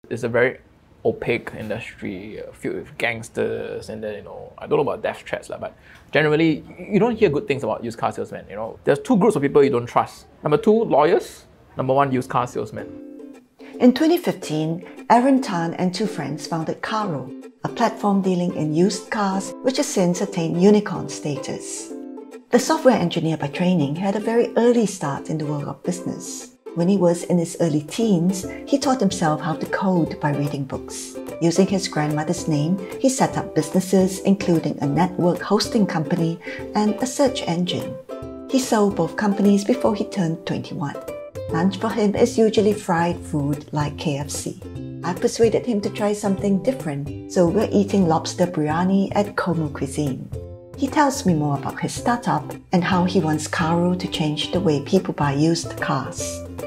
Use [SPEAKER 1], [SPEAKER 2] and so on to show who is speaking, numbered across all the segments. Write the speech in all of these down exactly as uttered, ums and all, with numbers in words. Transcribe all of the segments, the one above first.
[SPEAKER 1] It's a very opaque industry, filled with gangsters, and then, you know, I don't know about death threats, but generally, you don't hear good things about used car salesmen, you know. There's two groups of people you don't trust. Number two, lawyers. Number one, used car salesmen.
[SPEAKER 2] In twenty fifteen, Aaron Tan and two friends founded Caro, a platform dealing in used cars which has since attained unicorn status. The software engineer by training had a very early start in the world of business. When he was in his early teens, he taught himself how to code by reading books. Using his grandmother's name, he set up businesses including a network hosting company and a search engine. He sold both companies before he turned twenty-one. Lunch for him is usually fried food like K F C. I've persuaded him to try something different, so we're eating lobster biryani at Como Cuisine. He tells me more about his startup and how he wants Caro to change the way people buy used cars.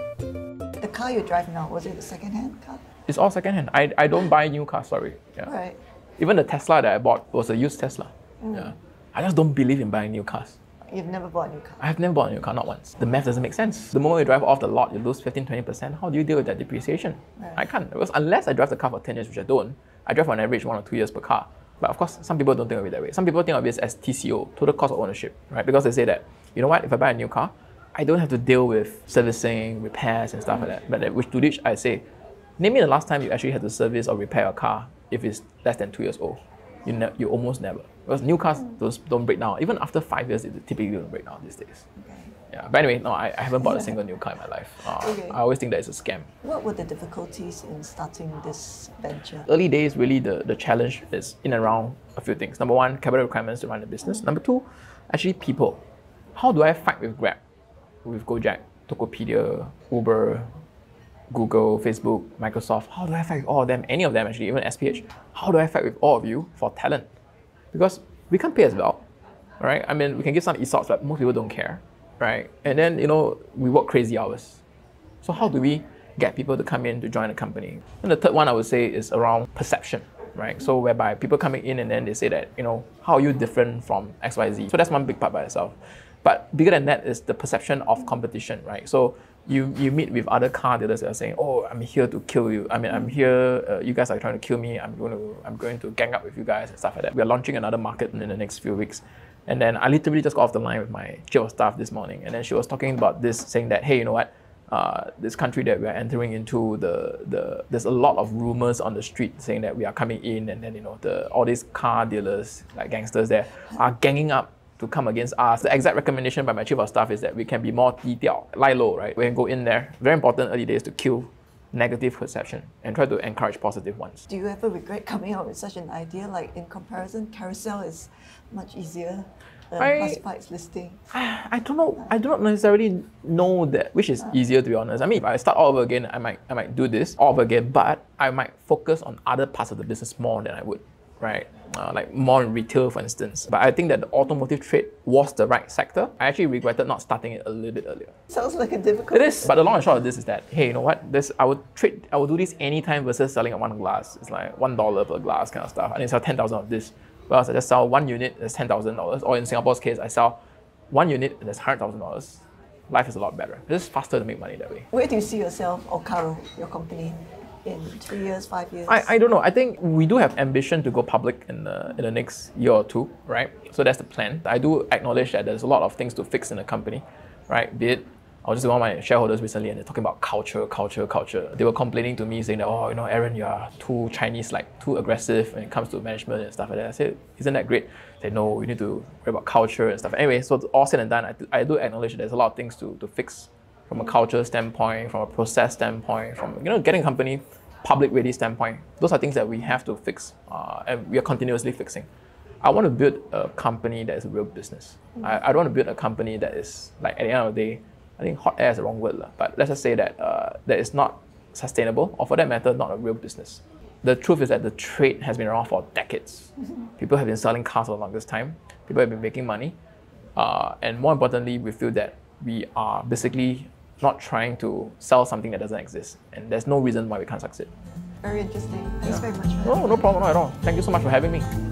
[SPEAKER 2] The car you drive now, was it a second-hand car?
[SPEAKER 1] It's all second-hand. I, I don't buy new cars, sorry. Yeah.
[SPEAKER 2] Right.
[SPEAKER 1] Even the Tesla that I bought was a used Tesla. Mm. Yeah. I just don't believe in buying new cars.
[SPEAKER 2] You've never bought a new car?
[SPEAKER 1] I have never bought a new car, not once. The math doesn't make sense. The moment you drive off the lot, you lose fifteen to twenty percent. How do you deal with that depreciation? Right. I can't. Because unless I drive the car for ten years, which I don't, I drive on average one or two years per car. But of course, some people don't think of it that way. Some people think of it as T C O, total cost of ownership, right? Because they say that, you know what, if I buy a new car, I don't have to deal with servicing, repairs and stuff like that. But which to which I say, name me the last time you actually had to service or repair a car if it's less than two years old. You, ne you almost never. Because new cars those don't break down. Even after five years, it typically don't break down these days. Okay. Yeah. But anyway, no, I, I haven't bought a single new car in my life. Uh, okay. I always think that it's a scam.
[SPEAKER 2] What were the difficulties in starting this venture?
[SPEAKER 1] Early days, really, the, the challenge is in and around a few things. Number one, capital requirements to run the business. Number two, actually people. How do I fight with Grab, with Gojek, Tokopedia, Uber, Google, Facebook, Microsoft? How do I fight with all of them? Any of them actually, even S P H. How do I fight with all of you for talent? Because we can't pay as well, right? I mean, we can give some E S O Ps, but most people don't care, right? And then, you know, we work crazy hours. So how do we get people to come in to join the company? And the third one I would say is around perception, right? So whereby people coming in and then they say that, you know, how are you different from X Y Z? So that's one big part by itself. But bigger than that is the perception of competition, right? So you, you meet with other car dealers that are saying, oh, I'm here to kill you. I mean, I'm here, uh, you guys are trying to kill me. I'm going to, I'm going to gang up with you guys and stuff like that. We're launching another market in the next few weeks. And then I literally just got off the line with my chief of staff this morning. And then she was talking about this, saying that, hey, you know what? Uh, this country that we are entering into, the, the there's a lot of rumors on the street saying that we are coming in, and then, you know, the all these car dealers, like gangsters there, are ganging up to come against us. The exact recommendation by my chief of staff is that we can be more detailed, lie low, right? We can go in there. Very important early days to kill negative perception and try to encourage positive ones.
[SPEAKER 2] Do you ever regret coming out with such an idea? Like in comparison, Carousel is much easier. Uh,
[SPEAKER 1] I,
[SPEAKER 2] classifieds listing.
[SPEAKER 1] I, I don't know. I do not necessarily know that which is easier, to be honest. I mean, if I start all over again, I might I might do this all over again, but I might focus on other parts of the business more than I would, right? Uh, like more in retail, for instance. But I think that the automotive trade was the right sector. I actually regretted not starting it a little bit earlier.
[SPEAKER 2] Sounds like a difficult.
[SPEAKER 1] It is. But the long and short of this is that, hey, you know what? This I would trade. I would do this anytime versus selling at one glass. It's like one dollar per glass kind of stuff. I need to sell ten thousand of this. Whereas I just sell one unit, that's ten thousand dollars. Or in Singapore's case, I sell one unit and that's one hundred thousand dollars. Life is a lot better. It's just faster to make money that way.
[SPEAKER 2] Where do you see yourself or Caro, your company, in three years, five years?
[SPEAKER 1] I, I don't know. I think we do have ambition to go public in the, in the next year or two, right? So that's the plan. I do acknowledge that there's a lot of things to fix in the company, right? Be it, I was just with one of my shareholders recently and they're talking about culture, culture, culture. They were complaining to me saying that, oh, you know, Aaron, you are too Chinese, like too aggressive when it comes to management and stuff like that. I said, isn't that great? They said, no, we need to worry about culture and stuff. Anyway, so all said and done, I do, I do acknowledge that there's a lot of things to, to fix from a culture standpoint, from a process standpoint, from, you know, getting a company public ready standpoint. Those are things that we have to fix uh, and we are continuously fixing. I want to build a company that is a real business. Mm-hmm. I, I don't want to build a company that is, like, at the end of the day, I think hot air is the wrong word, but let's just say that uh, that is not sustainable, or for that matter, not a real business. The truth is that the trade has been around for decades. Mm-hmm. People have been selling cars for the longest time. People have been making money. Uh, and more importantly, we feel that we are basically not trying to sell something that doesn't exist. And there's no reason why we can't succeed.
[SPEAKER 2] Very interesting. Thanks yeah. very much.
[SPEAKER 1] No, no problem, not at all. Thank you so much for having me.